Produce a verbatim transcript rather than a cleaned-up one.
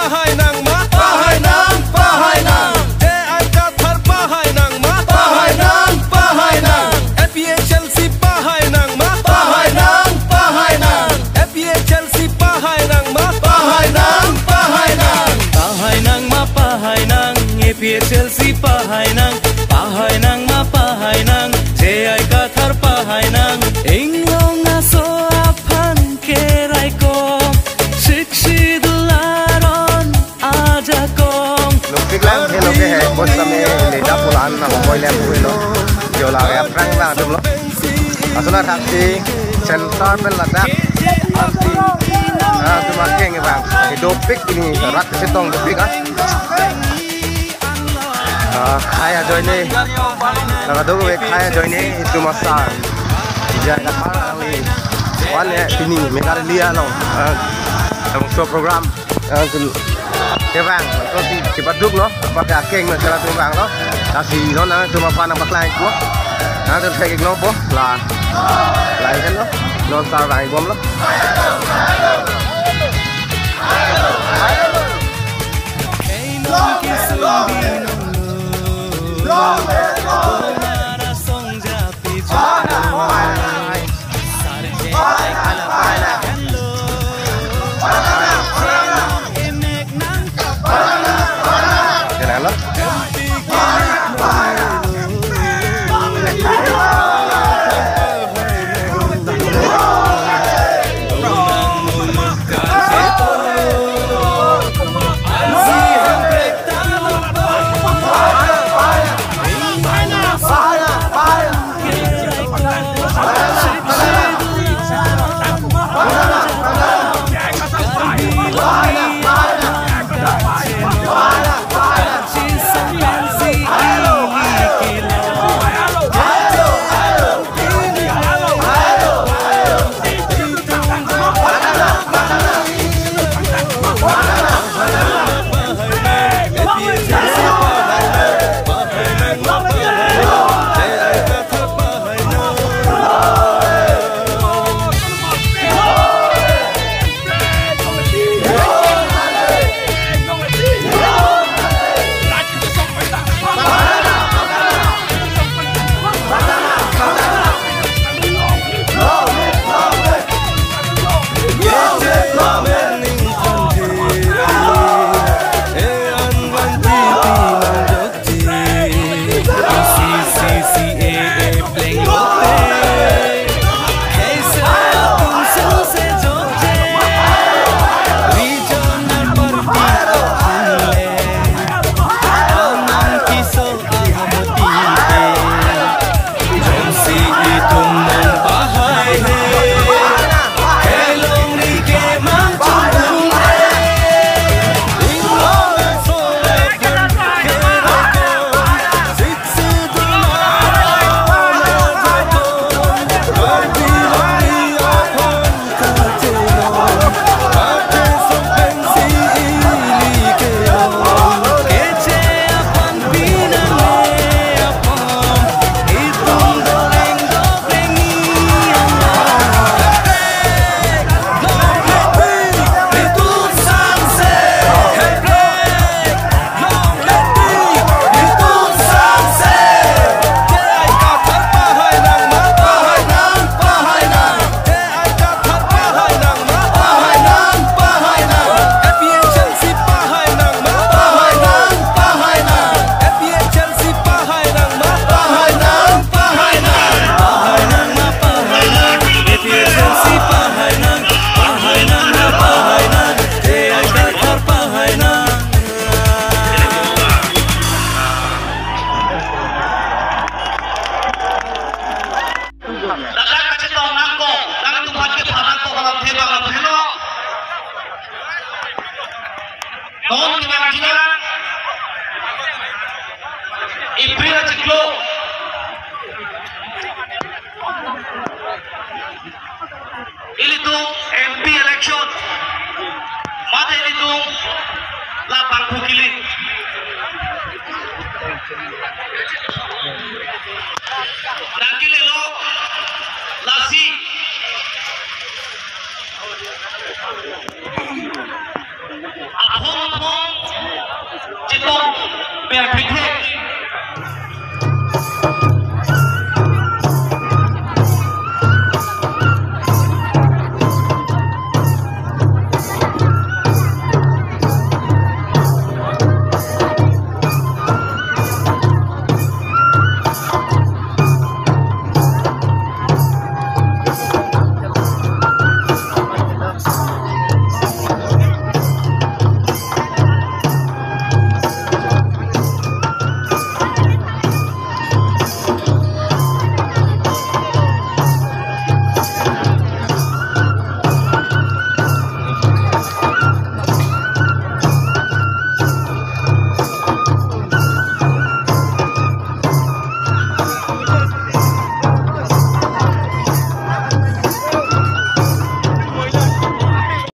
pahai nang ma pahai nang pahai nang J I ka thar pahai nang ma pahai nang pahai nang F P A Chelsea pahai nang ma pahai nang pahai nang F P A Chelsea pahai nang ma pahai nang pahai nang pahai nang ma pahai nang F P A Chelsea pahai nang pahai nang ma pahai nang J I ka thar pahai nang inglong na so aphan ke rai ko Lukik lang hello ke hai bos tame leda pulan na boy lem huilo jo la ya prang la dum lo asuna thakti center pel la da anti ah tu ma keng bang hido pik ini rak setong pik ah ah khaya join ni la do ke khaya join ni itu masa ja ka ali wale tini megalia lo ang show program cái vàng có thì chỉ bắt đúc nó và cả kênh mà cho tôi vàng đó là gì nó là tôi mà pha nằm bắt lại của nó tôi thấy nó bố là lại hết đó nó sao vàng bom lắm Itu M P election, mada itu lapang kukiling. Nakile lo lasi. Aku per pekho